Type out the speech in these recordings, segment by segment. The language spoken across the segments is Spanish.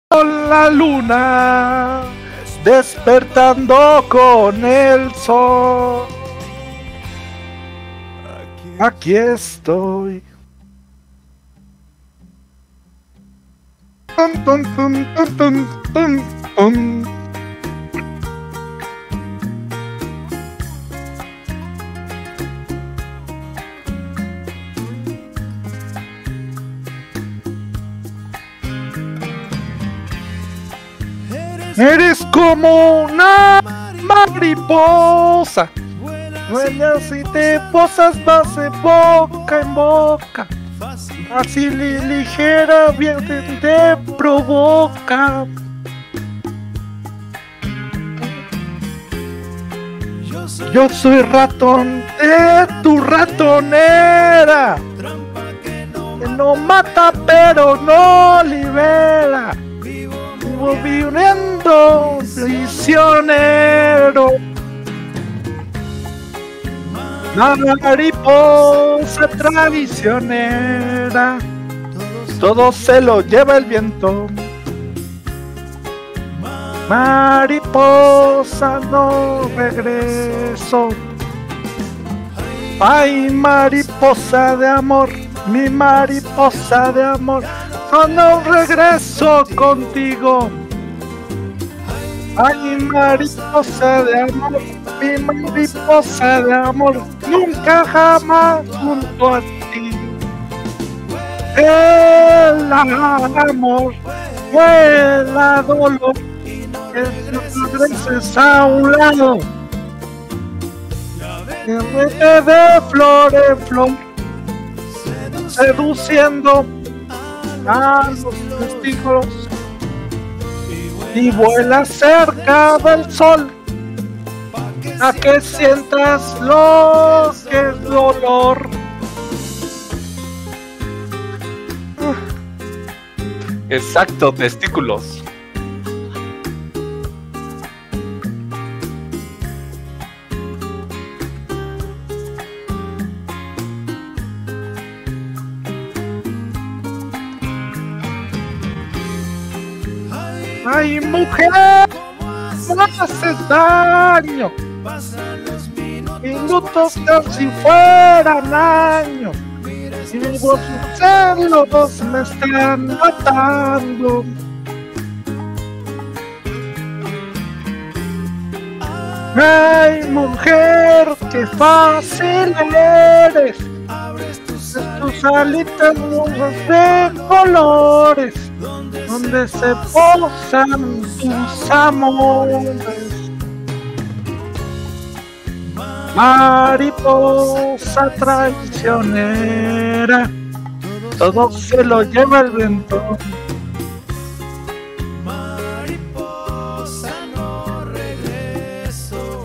la luna, despertando con el sol. Aquí estoy. Tum, tum, tum, tum, tum, tum, tum. Eres como una mariposa, vuelas y te posas, vas de boca en boca, fácil y ligera, bien te provoca. Yo soy ratón de tu ratonera, que no mata pero no libera. Viviendo prisionero, la mariposa traicionera, todo se lo lleva el viento. Mariposa, no regreso. Ay, mariposa de amor, mi mariposa de amor, no regreso contigo. Ay, mariposa de amor, mi mariposa de amor, nunca jamás junto a ti. El amor, vuela dolor, que no regreses a un lado. Que vete de flor en flor, seduciendo a los testículos y vuela cerca del sol a que sientas lo que es dolor. Exacto, testículos. Ay, mujer, no haces daño. Minutos como si fueran años. Y los celos me están matando. Ay, mujer, qué fácil eres. Tus alitas de colores, donde se posan tus amores. Mariposa traicionera, todo se lo lleva el viento. Mariposa, no regreso.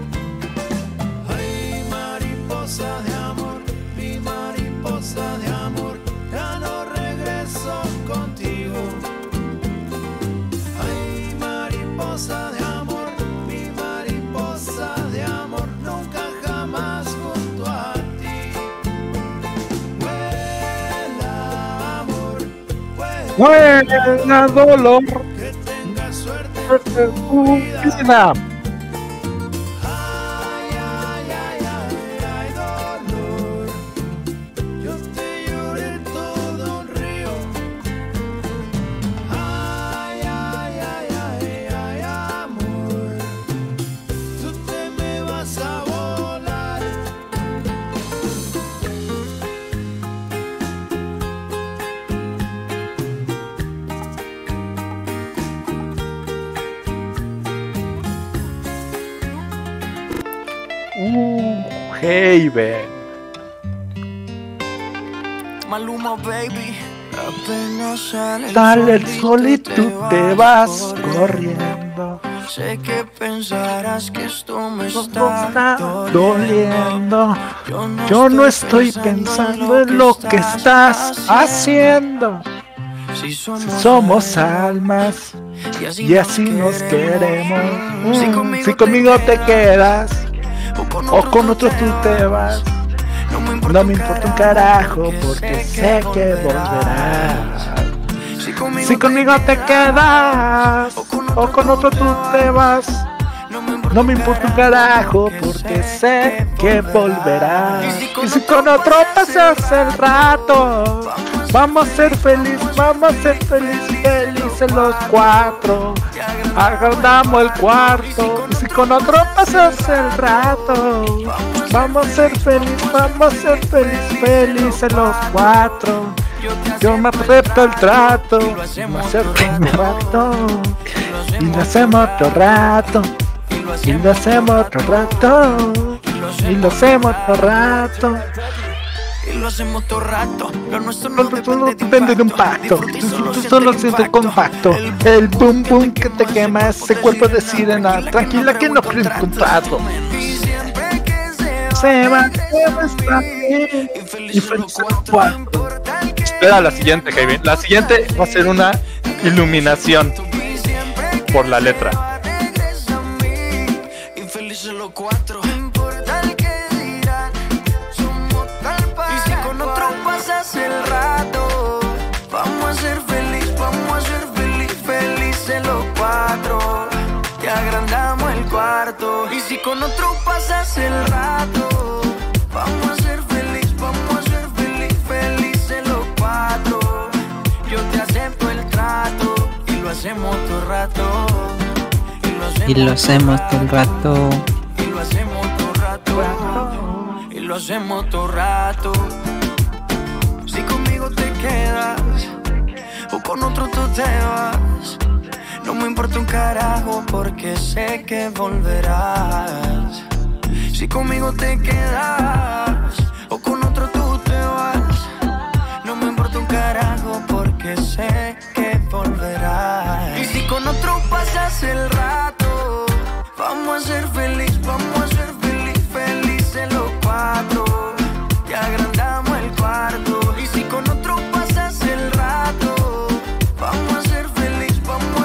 Ay, mariposa de amor, mi mariposa de amor, ya no regreso contigo. Ay, mariposa de amor, mi mariposa de amor, nunca jamás junto a ti. Vuela amor, Vuela dolor, que tengas suerte suerte en tu vida. vida. Ay, ay, ay, ay, ay, dolor. Yo te lloré todo un río. Ay, ay, ay, ay, ay, amor. Tú te me vas a volar. Haven. Maluma, baby. Apenas Sale el sol y tú te vas corriendo. Sé que pensarás que esto me Todo está está doliendo. doliendo. Yo no estoy pensando en lo que estás haciendo. Si Somos almas y así nos queremos. Si conmigo te quedas o con otro tú te vas, no me importa un carajo porque sé que volverás. Si conmigo te quedas o con otro tú te vas, no me importa un carajo porque sé que volverás. Y si con otro pasas el rato, vamos a ser felices los cuatro. Agrandamos el cuarto. Y si con otro pasas el rato, vamos a ser felices los cuatro. Yo me acepto el trato, me acerco un rato y lo hacemos otro rato. Y lo hacemos otro rato. Y lo hacemos otro rato. Y lo hacemos todo rato. Lo nuestro No depende de un pacto. Tú solo sientes compacto. El boom boom que te quema ese cuerpo de sirena. Tranquila que no crees contrato. Se va a estar bien. Y feliz cuatro. Espera la siguiente, Kevin. La siguiente va a ser una iluminación por la letra. Los cuatro, no importa el que dirán, somos tal para. Y si con otro pasas el rato, vamos a ser felices los cuatro. Te agrandamos el cuarto. Y si con otro pasas el rato, vamos a ser felices los cuatro. Yo te acepto el trato y lo hacemos todo rato. Y lo hacemos todo el rato. Y lo hacemos todo rato. Y lo hacemos todo rato. Si conmigo te quedas o con otro tú te vas, no me importa un carajo porque sé que volverás. Si conmigo te quedas o con otro tú te vas, no me importa un carajo porque sé que volverás. Y si con otro pasas el rato, vamos a ser felices los cuatro. Te agrandamos el cuarto. Y si con otro pasas el rato, vamos a ser felices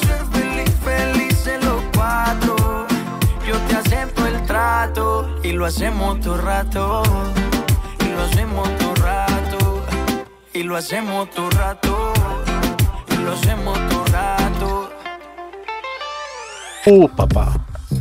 los cuatro. Yo te acepto el trato y lo hacemos todo rato. Y lo hacemos todo rato. Y lo hacemos todo rato. Y lo hacemos todo rato. Papá.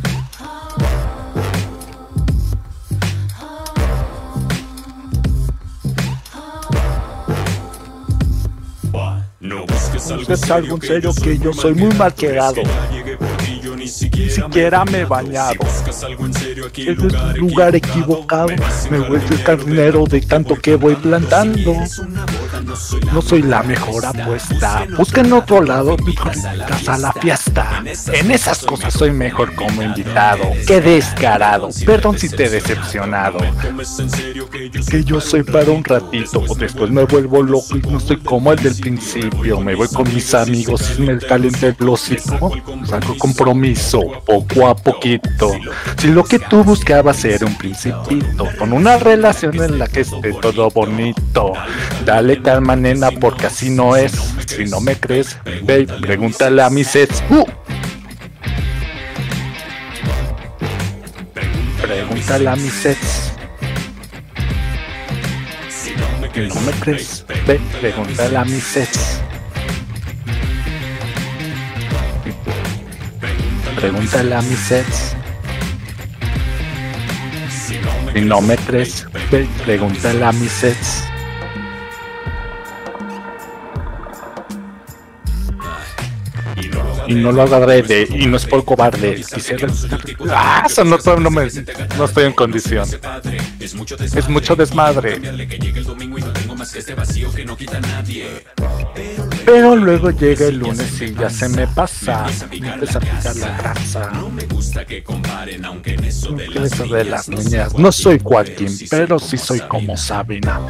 No busques algo en serio que yo soy muy mal quedado. Ni siquiera me he bañado. Es un lugar equivocado. Me vuelvo el carnero de tanto que voy plantando. No soy la mejor apuesta. Busca en otro lado, invitas a la fiesta. En esas cosas soy mejor como invitado. Qué descarado. Perdón si te he decepcionado. Que yo soy para un ratito. Después me vuelvo loco y no soy como el del principio. Me voy con mis amigos y me calienta el hocico. Saco compromiso poco a poquito. Si lo que tú buscabas era un principito, con una relación en la que esté todo bonito, dale calma nena porque así no es. Si no me crees, ve, pregúntale a mis ex. Pregúntale a mis ex. Si no me crees, ve, pregúntale a mis ex. Pregúntale a mis ex. Si no me crees, ve, pregúntale a mis ex. Y no lo agarré y no es por cobarde. Quisiera... eso no estoy en condición. Es mucho desmadre. Pero luego llega el lunes y ya se me pasa. Me empieza a picar la grasa. Eso de las niñas. No soy Joaquín, pero sí soy como Sabina.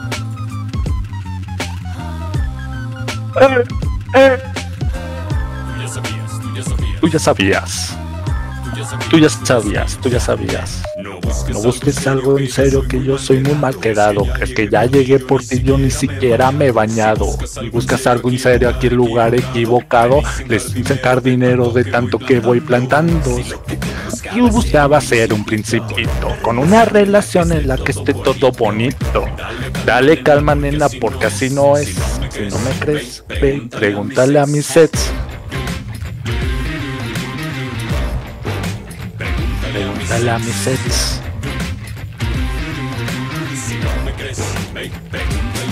Tú ya sabías. No busques algo en serio que yo soy muy mal quedado. Que ya llegué por ti, yo ni siquiera me he bañado. Si buscas algo en serio aquí en lugar equivocado, les dicen jardinero de tanto que voy plantando. Yo buscaba ser un principito, con una relación en la que esté todo bonito. Dale calma nena porque así no es. Si no me crees, ve y pregúntale a mis sets. Pregúntale a mis sets. Si no me crees, ve y pregúntale